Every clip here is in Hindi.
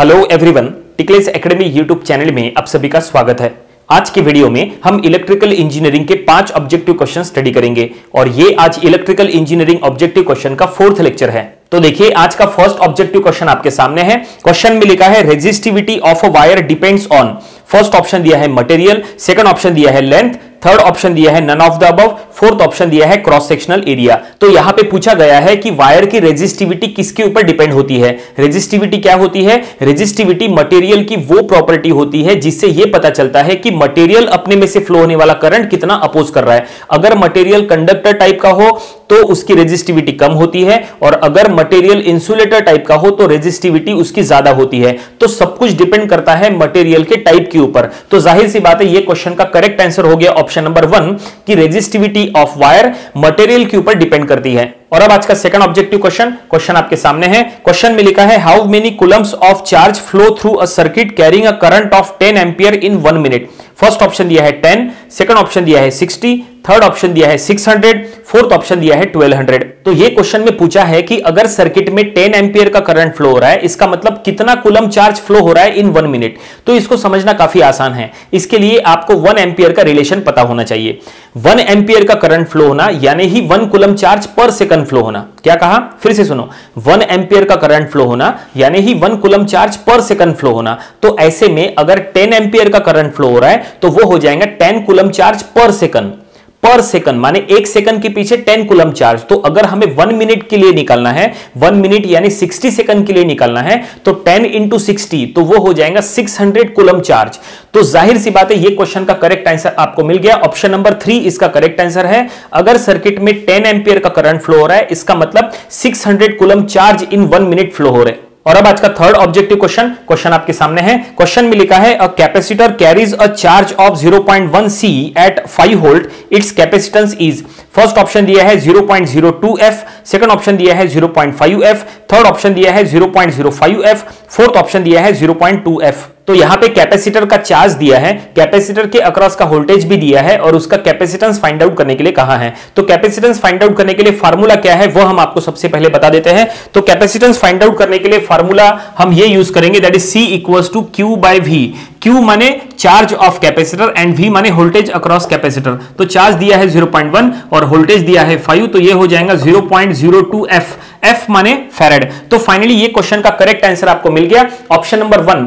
Hello everyone, Tickless academy YouTube channel में आप सभी का स्वागत है। आज की वीडियो में हम इलेक्ट्रिकल इंजीनियरिंग के 5 ऑब्जेक्टिव क्वेश्चन स्टडी करेंगे और ये आज इलेक्ट्रिकल इंजीनियरिंग ऑब्जेक्टिव क्वेश्चन का 4th लेक्चर है। तो देखिए आज का फर्स्ट ऑब्जेक्टिव क्वेश्चन आपके सामने है। क्वेश्चन में लिखा है resistivity of a wire depends on. First option दिया है मटेरियल, सेकंड ऑप्शन दिया है लेंथ, थर्ड ऑप्शन दिया है none of the above, fourth option दिया है क्रॉस सेक्शनल एरिया। तो यहां पे पूछा गया है कि वायर की रेजिस्टिविटी किसके ऊपर डिपेंड होती है। रेजिस्टिविटी क्या होती है? रेजिस्टिविटी मटेरियल की वो प्रॉपर्टी होती है जिससे यह पता चलता है कि मटेरियल अपने में से फ्लो होने वाला करंट कितना अपोज कर रहा है। अगर मटेरियल कंडक्टर टाइप का हो तो उसकी रेजिस्टिविटी कम होती है और अगर मटेरियल इंसुलेटर टाइप का हो तो रेजिस्टिविटी उसकी ज्यादा होती है। तो सब कुछ डिपेंड करता है मटेरियल के टाइप के ऊपर। तो जाहिर सी बात है ये क्वेश्चन का करेक्ट आंसर हो गया ऑप्शन नंबर 1 कि रेजिस्टिविटी ऑफ वायर मटेरियल के ऊपर डिपेंड करती है। और अब आज का सेकंड ऑब्जेक्टिव क्वेश्चन आपके सामने है। क्वेश्चन में लिखा है how many coulombs of charge flow through a circuit carrying a current of 10 ampere in 1 minute. First option दिया है 10, सेकंड ऑप्शन दिया है 60, थर्ड ऑप्शन दिया है 600, फोर्थ ऑप्शन दिया है 1200। तो ये क्वेश्चन में पूछा है कि अगर सर्किट में 10 एम्पियर का करंट फ्लो हो रहा है, इसका मतलब कितना कूलम चार्ज फ्लो हो रहा है इन 1 मिनट। तो इसको समझना काफी आसान है। इसके लिए आपको 1 एम्पियर का रिलेशन पता होना चाहिए। 1 एम्पियर का करंट फ्लो होना यानी ही 1 coulomb charge per second flow होना। क्या कहा? फिर से सुनो, 1 एम्पियर का करंट फ्लो होना यानी ही 1 coulomb charge per second flow होना। तो ऐसे में अगर 10 एम्पियर का करंट फ्लो हो रहा है तो वो हो जाएगा 10 कूलम चार्ज पर सेकंड माने 1 सेकंड के पीछे 10 कूलम चार्ज। तो अगर हमें 1 मिनट के लिए निकालना है, 1 मिनट यानी 60 सेकंड के लिए निकालना है, तो 10 इंटू 60 तो वो हो जाएगा 600 कूलम चार्ज। तो जाहिर सी बात है ये क्वेश्चन का करेक्ट आंसर आपको मिल गया। ऑप्शन नंबर 3 इसका करेक्ट आंसर है। अगर सर्किट में 10 एम्पियर का करंट फ्लो हो रहा है, इसका मतलब 600 coulomb charge in 1 minute flow हो रहे हैं। और अब आज का थर्ड ऑब्जेक्टिव क्वेश्चन आपके सामने है। क्वेश्चन में लिखा है a capacitor carries a charge of 0.1 C at 5 volt, its capacitance is. First option दिया है 0.02 F, सेकंड ऑप्शन दिया है 0.5 F, थर्ड ऑप्शन दिया है 0.05 F, फोर्थ ऑप्शन दिया है 0.2 F। तो यहां पे कैपेसिटर का चार्ज दिया है, कैपेसिटर के अक्रॉस का वोल्टेज भी दिया है और उसका कैपेसिटेंस फाइंड आउट करने के लिए कहा है। तो कैपेसिटेंस फाइंड आउट करने के लिए फार्मूला क्या है वो हम आपको सबसे पहले बता देते हैं। तो कैपेसिटेंस फाइंड आउट करने के लिए फार्मूला हम ये यूज करेंगे, that is C equals to Q by V। Q माने charge of capacitor and V माने वोल्टेज अक्रॉस कैपेसिटर। तो चार्ज दिया है 0.1 और वोल्टेज दिया है 5, तो ये हो जाएगा 0.02 F। F माने फैराड। तो फाइनली ये क्वेश्चन का करेक्ट आंसर आपको मिल गया। ऑप्शन नंबर 1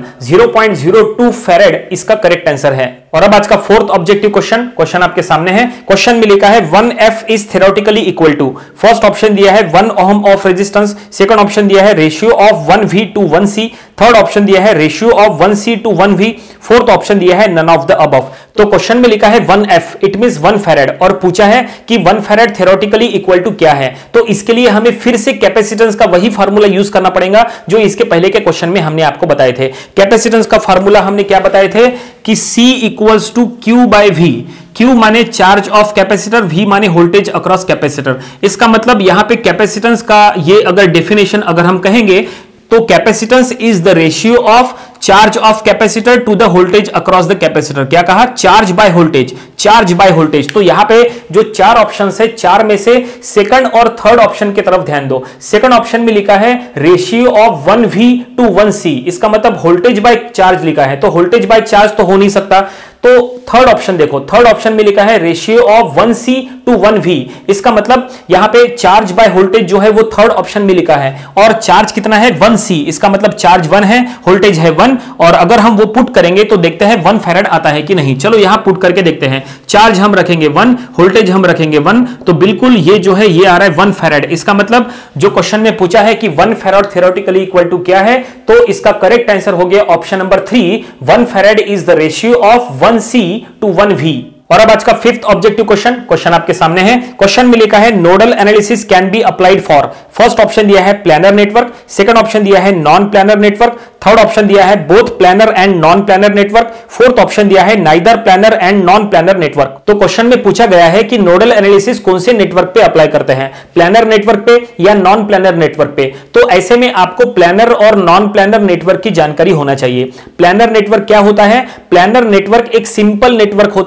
0.02 फैराड इसका करेक्ट आंसर है। और अब आज का फोर्थ ऑब्जेक्टिव क्वेश्चन आपके सामने है। क्वेश्चन में लिखा है 1F is theoretically equal to. First option दिया है 1 ohm of resistance, second option दिया है ratio of 1V to 1C, third option दिया है ratio of 1C to 1V, fourth option दिया है नन ऑफ द अबव। तो क्वेश्चन में लिखा है 1F इट मींस 1 फैराड और पूछा है कि 1 फैराड थ्योरेटिकली इक्वल टू क्या है। तो इसके लिए हमें फिर से कैपेसिटेंस का वही फार्मूला यूज करना पड़ेगा जो इसके पहले के क्वेश्चन में हमने आपको बताए थे। कैपेसिटेंस का फार्मूला हमने क्या बताए थे कि C equals to Q by V। Q माने चार्ज ऑफ कैपेसिटर, V माने वोल्टेज अक्रॉस कैपेसिटर। इसका मतलब यहां पे कैपेसिटेंस का ये अगर डेफिनेशन अगर हम कहेंगे तो capacitance is the ratio of charge of capacitor to the voltage across the capacitor. क्या कहा? Charge by voltage. तो यहां पे जो 4 ऑप्शन है, 4 में से सेकंड और थर्ड ऑप्शन की तरफ ध्यान दो। सेकंड ऑप्शन में लिखा है ratio of 1V to 1C, इसका मतलब वोल्टेज बाय चार्ज लिखा है, तो वोल्टेज बाय चार्ज तो हो नहीं सकता। तो थर्ड ऑप्शन देखो, थर्ड ऑप्शन में लिखा है ratio of 1C to 1V, इसका मतलब यहां पे चार्ज बाय वोल्टेज जो है वो थर्ड ऑप्शन में लिखा है और चार्ज कितना है 1C, इसका मतलब चार्ज 1 है, वोल्टेज है 1। और अगर हम वो पुट करेंगे तो देखते हैं 1 फैराड आता है कि नहीं। चलो यहां पुट करके देखते हैं। चार्ज हम रखेंगे 1, वोल्टेज हम रखेंगे 1, तो बिल्कुल ये जो है ये आ रहा है 1 फैराड। इसका मतलब जो क्वेश्चन में पूछा है कि 1 फैराड थ्योरेटिकली इक्वल टू क्या है, तो इसका करेक्ट आंसर हो गया option number 3 1 farad is the ratio of 1C to 1V। और अब आज का फिफ्थ ऑब्जेक्टिव क्वेश्चन आपके सामने है। क्वेश्चन में लिखा है nodal analysis can be applied for. First option दिया है प्लानर नेटवर्क, सेकंड ऑप्शन दिया है non planar network, third option दिया है both planar and non planar network, fourth option दिया है neither planar and non planar network. तो क्वेश्चन में पूछा गया है कि नोडल एनालिसिस कौन से नेटवर्क पे अप्लाई करते हैं, प्लानर नेटवर्क पे या नॉन प्लानर नेटवर्क पे। तो ऐसे में आपको प्लानर और नॉन प्लानर नेटवर्क की जानकारी होना चाहिए। प्लानर नेटवर्क क्या होता है? प्लानर नेटवर्क एक सिंपल नेटवर्क होता है जिसमें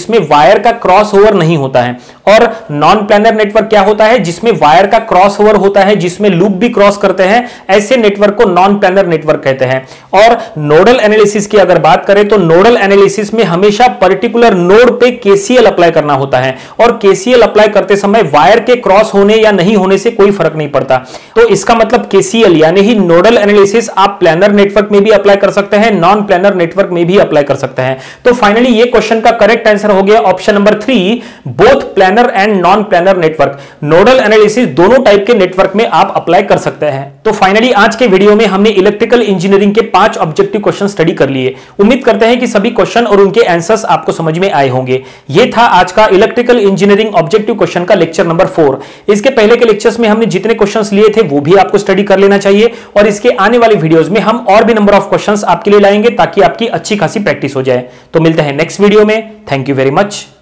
जिसमें वायर का क्रॉस ओवर नहीं होता है, और नॉन प्लानर नेटवर्क क्या होता है, जिसमें वायर का क्रॉस ओवर होता है, जिसमें लूप भी क्रॉस करते हैं, ऐसे नेटवर्क को नॉन प्लानर नेटवर्क कहते हैं। और नोडल एनालिसिस की अगर बात करें तो नोडल एनालिसिस में हमेशा पर्टिकुलर नोड पे केसीएल अप्लाई करना होता है, और केसीएल अप्लाई करते समय वायर के क्रॉस होने या नहीं होने से कोई फर्क नहीं पड़ता। तो इसका मतलब केसीएल यानी ही नोडल एनालिसिस आप प्लानर नेटवर्क में भी अप्लाई कर सकते हैं, नॉन प्लानर नेटवर्क में भी अप्लाई कर सकते हैं। तो फाइनली ये क्वेश्चन का करेक्ट आंसर हो गया option number 3, both planar and non planar network. Nodal analysis दोनों टाइप के नेटवर्क में आप अप्लाई कर सकते हैं। तो फाइनली आज के वीडियो में हमने इलेक्ट्रिकल इंजीनियरिंग के 5 ऑब्जेक्टिव क्वेश्चन स्टडी कर लिए। उम्मीद करते हैं कि सभी क्वेश्चन और उनके आंसर्स आपको समझ में आए होंगे। यह था आज का इलेक्ट्रिकल इंजीनियरिंग ऑब्जेक्टिव क्वेश्चन का लेक्चर नंबर 4। इसके पहले के लेक्चर्स में हमने जितने क्वेश्चंस लिए थे वो भी आपको स्टडी कर लेना चाहिए, और इसके आने वाले वीडियोस में हम और भी नंबर ऑफ क्वेश्चंस आपके लिए लाएंगे ताकि आपकी अच्छी खासी प्रैक्टिस हो जाए। तो मिलते हैं नेक्स्ट वीडियो में। Thank you very much.